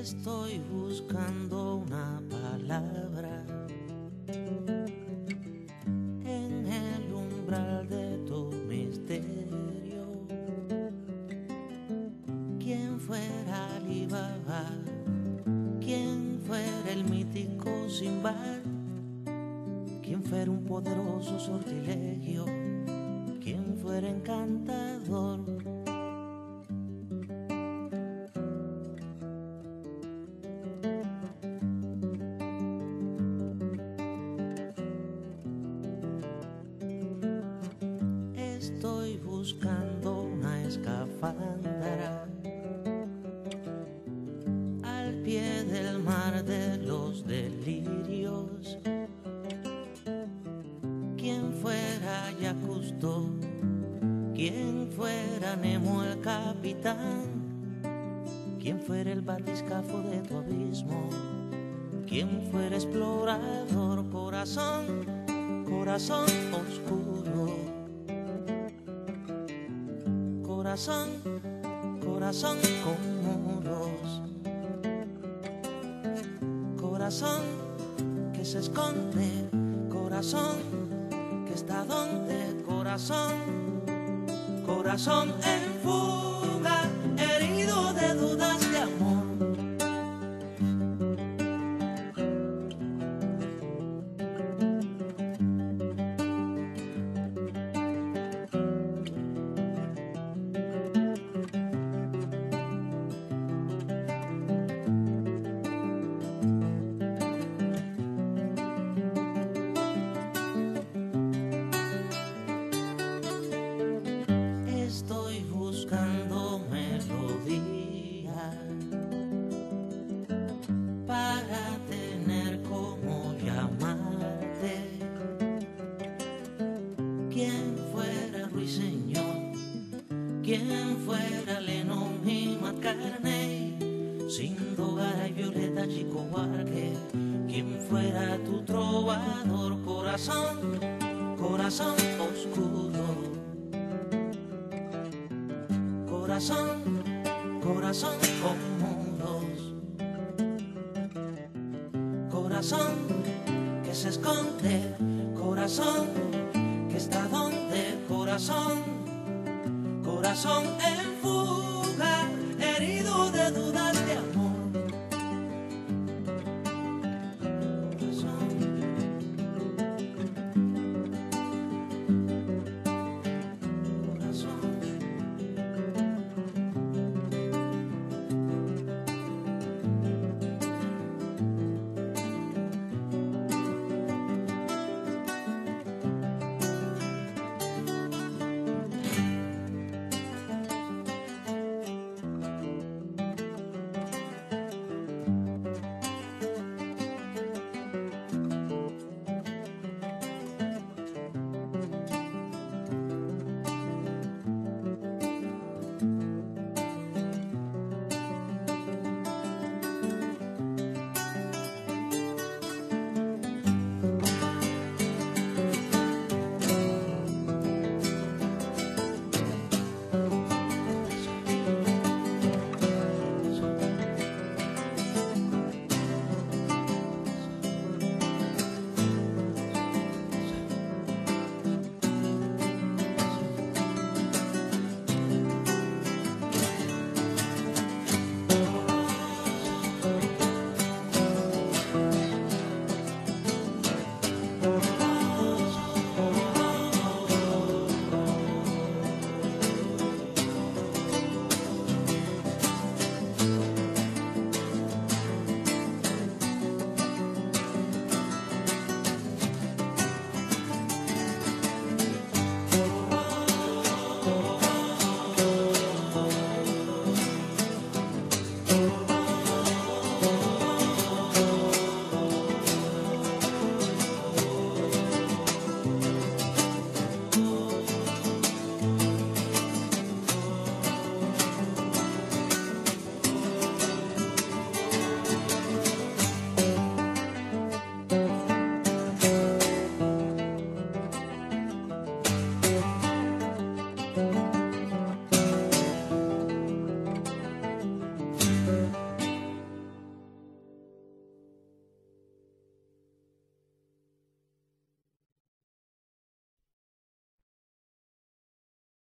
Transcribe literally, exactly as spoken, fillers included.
Estoy buscando una palabra en el umbral de tu misterio. ¿Quién fuera Ali Baba? ¿Quién fuera el mítico Sinbad? ¿Quién fuera un poderoso sortilegio? ¿Quién fuera encantador? Estoy buscando una escafandra al pie del mar de los delirios. ¿Quién fuera Jacques Cousteau? ¿Quién fuera Nemo el capitán? ¿Quién fuera el batiscafo de tu abismo? ¿Quién fuera explorador? Corazón, corazón oscuro. Corazón, corazón con muros. Corazón que se esconde. Corazón que está donde. Corazón, corazón en fuga, herido de dudas de amor. Estoy buscando melodía para tener como llamarte. ¿Quién fuera Ruiseñor? ¿Quién fuera Lennon y McCartney? Sindogar y Violeta Chico Buarque. ¿Quién fuera tu trovador? Corazón, corazón oscuro. Corazón, corazón con muros. Corazón que se esconde. Corazón que está donde. Corazón, corazón en fuga.